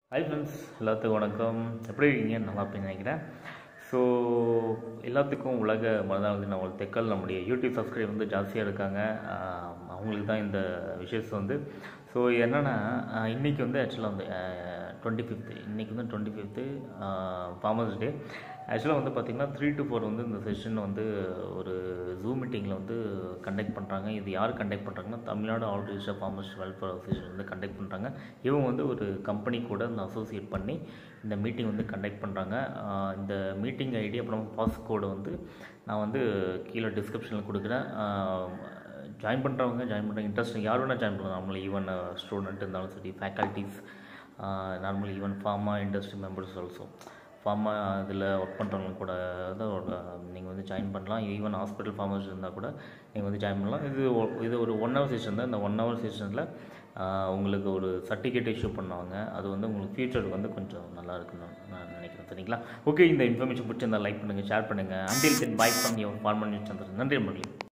Hi friends, எல்லாத்துக்கும் வணக்கம். எப்படி இருக்கீங்க? நல்லா இருப்பீங்கன்னு நினைக்கிறேன். ஸோ எல்லாத்துக்கும் உலக மனதானது நம்ம தெக்கல் நம்முடைய யூடியூப் சப்ஸ்கிரைப் வந்து ஜாஸ்தியாக இருக்காங்க. அவங்களுக்கு தான் இந்த விஷயஸ் வந்து. ஸோ என்னென்னா, இன்றைக்கி வந்து ஆக்சுவலாக வந்து 25th இன்றைக்கி வந்து 25th ஃபார்மர்ஸ் டே. ஆக்சுவலாக வந்து பார்த்திங்கன்னா 3 to 4 வந்து இந்த செஷன் வந்து ஒரு ஜூம் மீட்டிங்கில் வந்து கண்டக்ட் பண்ணுறாங்க. இது யார் கண்டக்ட் பண்ணுறாங்கன்னா, Tamil Nadu all register farmers welfare association வந்து கண்டக்ட் பண்ணுறாங்க. இவங்க வந்து ஒரு கம்பெனி கூட இந்த அசோசியேட் பண்ணி இந்த மீட்டிங் வந்து கண்டக்ட் பண்ணுறாங்க. இந்த மீட்டிங் ஐடி அப்புறம் பாஸ் கோடு வந்து நான் வந்து கீழே டிஸ்கிரிப்ஷனில் கொடுக்குறேன். ஜாயின் பண்ணுறவங்க இன்ட்ரெஸ்ட் யார் வேணால் ஜாயின் பண்ணலாம். நார்மலி ஈவன் ஸ்டூடெண்ட் இருந்தாலும் சரி, faculties, normally even pharma industry members also. Pharma இதில் ஒர்க் பண்ணுறவங்க கூட தான் நீங்கள் வந்து ஜாயின் பண்ணலாம். ஈவன் ஹாஸ்பிட்டல் ஃபார்மர்ஸ் இருந்தால் கூட நீங்கள் வந்து ஜாயின் பண்ணலாம். இது ஒரு 1 hour செஷன் தான். இந்த 1 hour செஷனில் உங்களுக்கு ஒரு சர்டிஃபிகேட் இஷ்யூ பண்ணுவாங்க. அது வந்து உங்களுக்கு ஃபியூச்சருக்கு வந்து கொஞ்சம் நல்லா இருக்குன்னு நான் நினைக்கிறேன். சரிங்களா? ஓகே, இந்த இன்ஃபர்மேஷன் பிடிச்சிருந்தால் லைக் பண்ணுங்கள், ஷேர் பண்ணுங்கள். Until then bye from your farmer news channel. நன்றி நண்பர்களே.